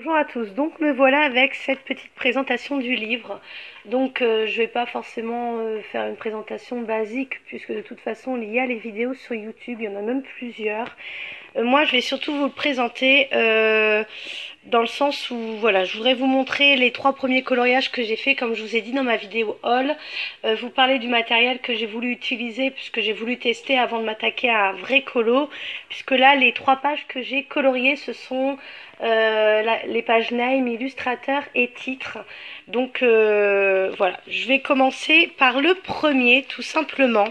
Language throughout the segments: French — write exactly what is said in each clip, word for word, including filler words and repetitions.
Bonjour à tous, donc me voilà avec cette petite présentation du livre. Donc euh, je vais pas forcément euh, faire une présentation basique puisque de toute façon il y a les vidéos sur YouTube, il y en a même plusieurs. Euh, moi je vais surtout vous le présenter euh, dans le sens où voilà, je voudrais vous montrer les trois premiers coloriages que j'ai fait comme je vous ai dit dans ma vidéo haul. Euh, vous parler du matériel que j'ai voulu utiliser puisque j'ai voulu tester avant de m'attaquer à un vrai colo. Puisque là les trois pages que j'ai coloriées ce sont euh, la, les pages Name, Illustrateur et titre. Donc euh, voilà, je vais commencer par le premier tout simplement,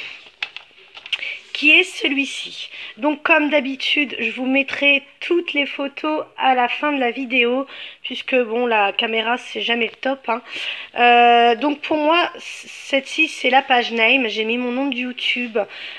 qui est celui-ci. Donc comme d'habitude, je vous mettrai toutes les photos à la fin de la vidéo, puisque bon, la caméra c'est jamais le top, hein. Euh, donc pour moi, cette-ci c'est la page Name, j'ai mis mon nom de YouTube.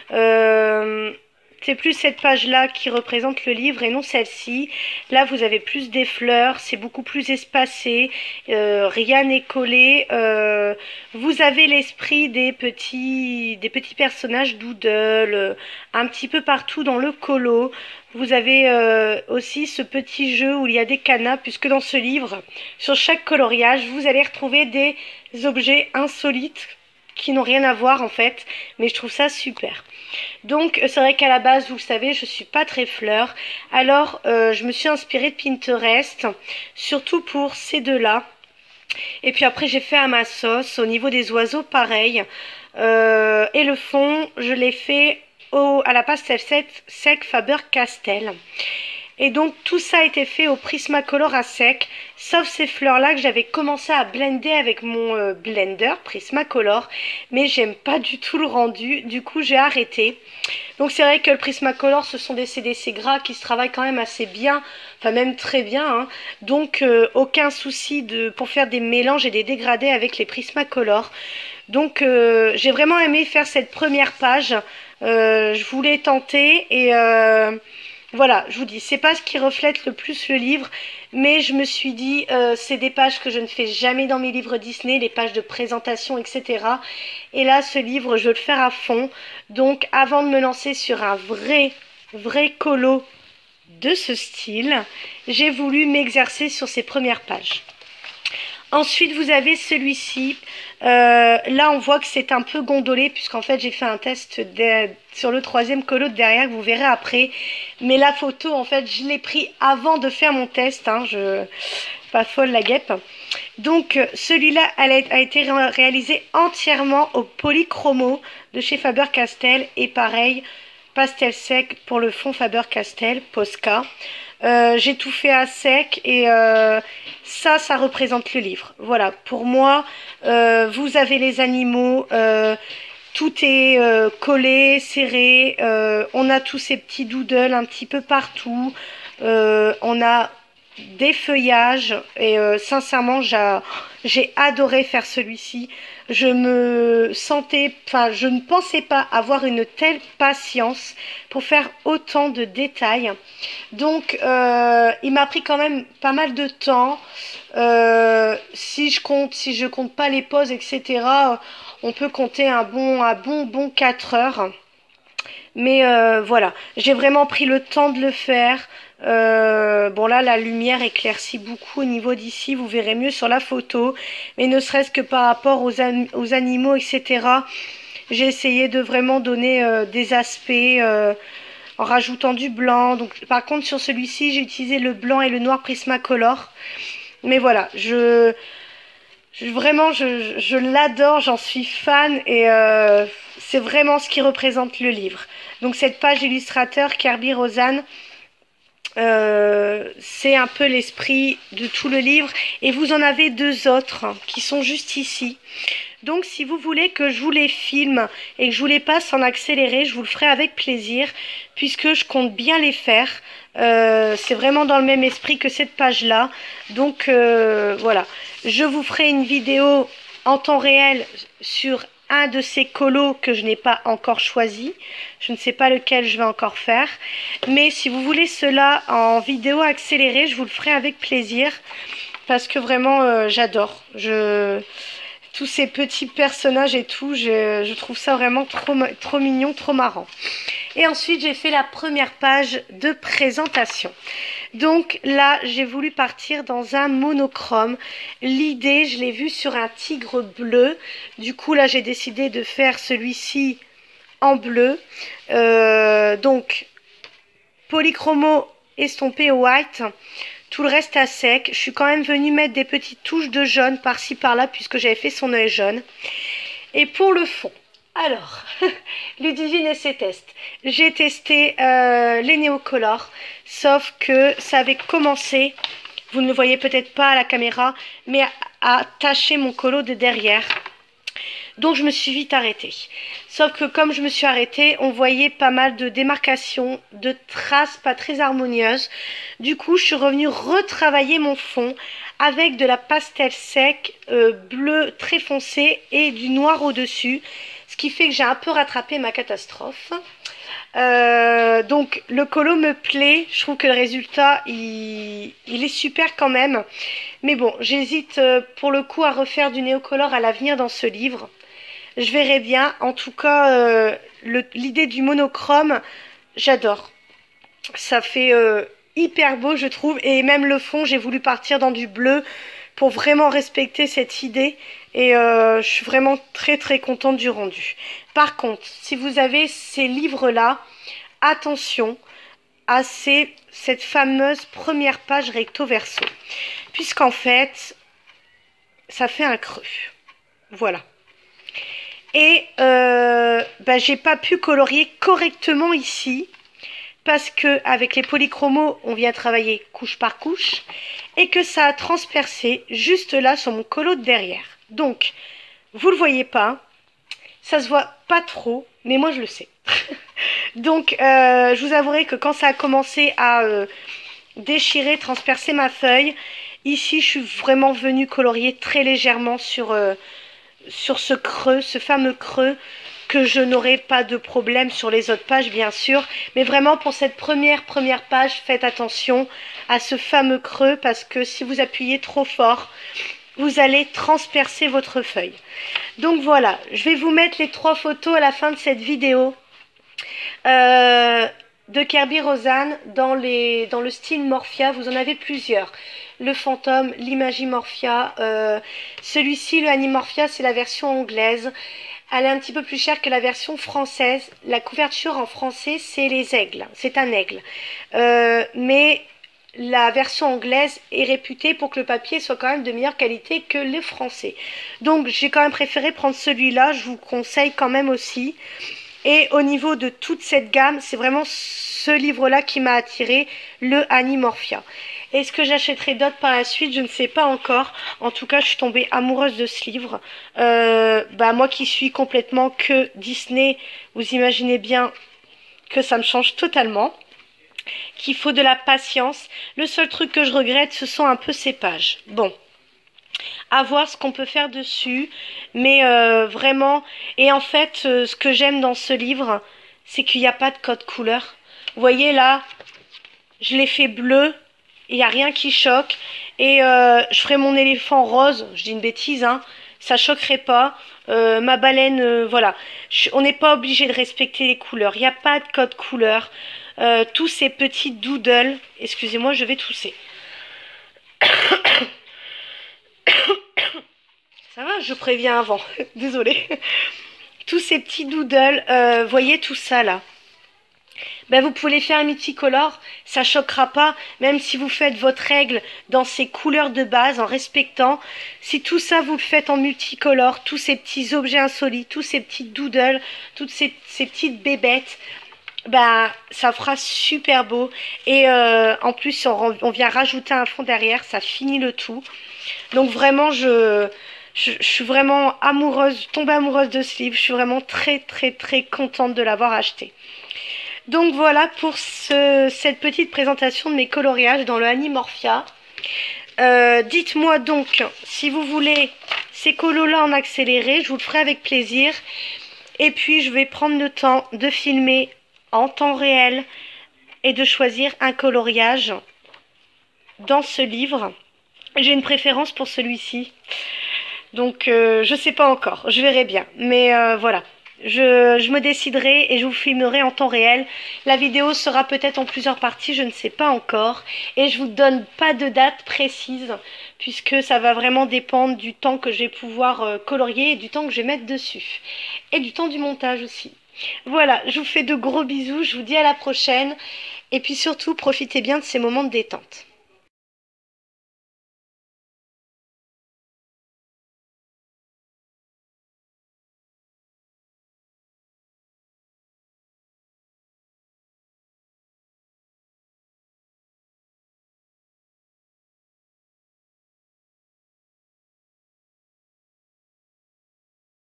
Euh, C'est plus cette page-là qui représente le livre et non celle-ci. Là, vous avez plus des fleurs, c'est beaucoup plus espacé, euh, rien n'est collé. Euh, vous avez l'esprit des petits, des petits personnages doodle, euh, un petit peu partout dans le colo. Vous avez euh, aussi ce petit jeu où il y a des canas, puisque dans ce livre, sur chaque coloriage, vous allez retrouver des objets insolites qui n'ont rien à voir en fait, mais je trouve ça super. Donc c'est vrai qu'à la base, vous le savez, je suis pas très fleur, alors euh, je me suis inspirée de Pinterest, surtout pour ces deux-là. Et puis après j'ai fait à ma sauce, au niveau des oiseaux pareil, euh, et le fond je l'ai fait au, à la pastel sec Faber-Castell. Et donc tout ça a été fait au Prismacolor à sec, sauf ces fleurs là que j'avais commencé à blender avec mon euh, blender Prismacolor, mais j'aime pas du tout le rendu, du coup j'ai arrêté. Donc c'est vrai que le Prismacolor ce sont des C D C gras qui se travaillent quand même assez bien, enfin même très bien, hein. Donc euh, aucun souci de, pour faire des mélanges et des dégradés avec les Prismacolor. Donc euh, j'ai vraiment aimé faire cette première page, euh, je voulais tenter et... Euh, Voilà, je vous dis, c'est pas ce qui reflète le plus le livre, mais je me suis dit, euh, c'est des pages que je ne fais jamais dans mes livres Disney, les pages de présentation, et cetera. Et là, ce livre, je veux le faire à fond. Donc, avant de me lancer sur un vrai, vrai colo de ce style, j'ai voulu m'exercer sur ces premières pages. Ensuite, vous avez celui-ci. Euh, là, on voit que c'est un peu gondolé, puisqu'en fait, j'ai fait un test de, sur le troisième colo de derrière, que vous verrez après. Mais la photo, en fait, je l'ai pris avant de faire mon test. Hein, je pas folle la guêpe. Donc, celui-là a été réalisé entièrement au polychromo de chez Faber-Castell. Et pareil, pastel sec pour le fond Faber-Castell, Posca. Euh, j'ai tout fait à sec et euh, ça, ça représente le livre. Voilà, pour moi, euh, vous avez les animaux, euh, tout est euh, collé, serré, euh, on a tous ces petits doodles un petit peu partout, euh, on a des feuillages et euh, sincèrement, j'ai adoré faire celui-ci. Je me sentais, enfin, je ne pensais pas avoir une telle patience pour faire autant de détails. Donc, euh, il m'a pris quand même pas mal de temps. Euh, si je compte, si je compte pas les pauses, et cetera, on peut compter un bon, un bon, bon quatre heures. Mais euh, voilà, j'ai vraiment pris le temps de le faire. Euh, bon là, la lumière éclaircit beaucoup au niveau d'ici, vous verrez mieux sur la photo. Mais ne serait-ce que par rapport aux, an aux animaux, et cetera, j'ai essayé de vraiment donner euh, des aspects euh, en rajoutant du blanc. Donc, par contre, sur celui-ci, j'ai utilisé le blanc et le noir Prismacolor. Mais voilà, je... Je, vraiment, je, je l'adore, j'en suis fan et euh, c'est vraiment ce qui représente le livre. Donc cette page illustrateur Kirby Rosanne, euh, c'est un peu l'esprit de tout le livre. Et vous en avez deux autres hein, qui sont juste ici. Donc si vous voulez que je vous les filme et que je vous les passe en accéléré, je vous le ferai avec plaisir puisque je compte bien les faire. Euh, c'est vraiment dans le même esprit que cette page-là. Donc euh, voilà, je vous ferai une vidéo en temps réel sur un de ces colos que je n'ai pas encore choisi. Je ne sais pas lequel je vais encore faire. Mais si vous voulez cela en vidéo accélérée, je vous le ferai avec plaisir parce que vraiment euh, j'adore. Je... Tous ces petits personnages et tout, je, je trouve ça vraiment trop, trop mignon, trop marrant. Et ensuite, j'ai fait la première page de présentation. Donc là, j'ai voulu partir dans un monochrome. L'idée, je l'ai vue sur un tigre bleu. Du coup, là, j'ai décidé de faire celui-ci en bleu. Euh, donc, polychromo estompé au white. Tout le reste à sec. Je suis quand même venue mettre des petites touches de jaune par-ci par-là puisque j'avais fait son œil jaune. Et pour le fond, alors, Ludivine et ses tests. J'ai testé euh, les néocolores, sauf que ça avait commencé, vous ne le voyez peut-être pas à la caméra, mais à, à tacher mon colo de derrière. Donc je me suis vite arrêtée. Sauf que comme je me suis arrêtée, on voyait pas mal de démarcations, de traces pas très harmonieuses. Du coup, je suis revenue retravailler mon fond avec de la pastel sec euh, bleu très foncé et du noir au-dessus. Ce qui fait que j'ai un peu rattrapé ma catastrophe. Euh, donc le colo me plaît, je trouve que le résultat il, il est super quand même. Mais bon, j'hésite euh, pour le coup à refaire du néocolore à l'avenir dans ce livre. Je verrai bien. En tout cas, euh, l'idée du monochrome, j'adore. Ça fait euh, hyper beau, je trouve. Et même le fond, j'ai voulu partir dans du bleu pour vraiment respecter cette idée. Et euh, je suis vraiment très très contente du rendu. Par contre, si vous avez ces livres-là, attention à ces, cette fameuse première page recto verso. Puisqu'en fait, ça fait un creux. Voilà. Et euh, bah, j'ai pas pu colorier correctement ici parce que avec les polychromos, on vient travailler couche par couche et que ça a transpercé juste là sur mon colo de derrière. Donc, vous le voyez pas, ça se voit pas trop, mais moi je le sais. Donc, euh, je vous avouerai que quand ça a commencé à euh, déchirer, transpercer ma feuille, ici je suis vraiment venue colorier très légèrement sur... Euh, sur ce creux, ce fameux creux, que je n'aurai pas de problème sur les autres pages bien sûr, mais vraiment pour cette première première page, faites attention à ce fameux creux parce que si vous appuyez trop fort, vous allez transpercer votre feuille. Donc voilà, je vais vous mettre les trois photos à la fin de cette vidéo euh, de Kerby Rosanes dans, les, dans le style Morphia, vous en avez plusieurs. Le fantôme, l'Imagimorphia, euh, celui-ci, le Animorphia, c'est la version anglaise. Elle est un petit peu plus chère que la version française. La couverture en français, c'est les aigles, c'est un aigle. Euh, mais la version anglaise est réputée pour que le papier soit quand même de meilleure qualité que le français. Donc j'ai quand même préféré prendre celui-là, je vous conseille quand même aussi. Et au niveau de toute cette gamme, c'est vraiment ce livre-là qui m'a attiré, le Animorphia. Est-ce que j'achèterai d'autres par la suite? Je ne sais pas encore. En tout cas, je suis tombée amoureuse de ce livre. Euh, bah, moi qui suis complètement que Disney, vous imaginez bien que ça me change totalement. Qu'il faut de la patience. Le seul truc que je regrette, ce sont un peu ces pages. Bon, à voir ce qu'on peut faire dessus. Mais euh, vraiment... Et en fait, euh, ce que j'aime dans ce livre, c'est qu'il n'y a pas de code couleur. Vous voyez là, je l'ai fait bleu. Il n'y a rien qui choque. Et euh, je ferai mon éléphant rose. Je dis une bêtise, hein. Ça choquerait pas. Euh, ma baleine, euh, voilà. Je, on n'est pas obligé de respecter les couleurs. Il n'y a pas de code couleur. Euh, tous ces petits doodles. Excusez-moi, je vais tousser. Ça va, je préviens avant. Désolée. Tous ces petits doodles. Euh, voyez tout ça là. Ben, vous pouvez les faire multicolores, ça choquera pas, même si vous faites votre règle dans ces couleurs de base, en respectant. Si tout ça vous le faites en multicolore, tous ces petits objets insolites, tous ces petits doodles, toutes ces, ces petites bébêtes, ben, ça fera super beau. Et euh, en plus, on, on vient rajouter un fond derrière, ça finit le tout. Donc vraiment, je... Je, je suis vraiment amoureuse, tombée amoureuse de ce livre. Je suis vraiment très très très contente de l'avoir acheté. Donc voilà pour ce, cette petite présentation de mes coloriages dans le Animorphia. Euh, Dites-moi donc si vous voulez ces colos-là en accéléré, je vous le ferai avec plaisir. Et puis je vais prendre le temps de filmer en temps réel et de choisir un coloriage dans ce livre. J'ai une préférence pour celui-ci. Donc euh, je sais pas encore, je verrai bien. Mais euh, voilà. je, je me déciderai et je vous filmerai en temps réel. La vidéo sera peut-être en plusieurs parties, je ne sais pas encore. Et je vous donne pas de date précise, puisque ça va vraiment dépendre du temps que je vais pouvoir euh, colorier et du temps que je vais mettre dessus. Et du temps du montage aussi. Voilà, je vous fais de gros bisous, je vous dis à la prochaine. Et puis surtout, profitez bien de ces moments de détente.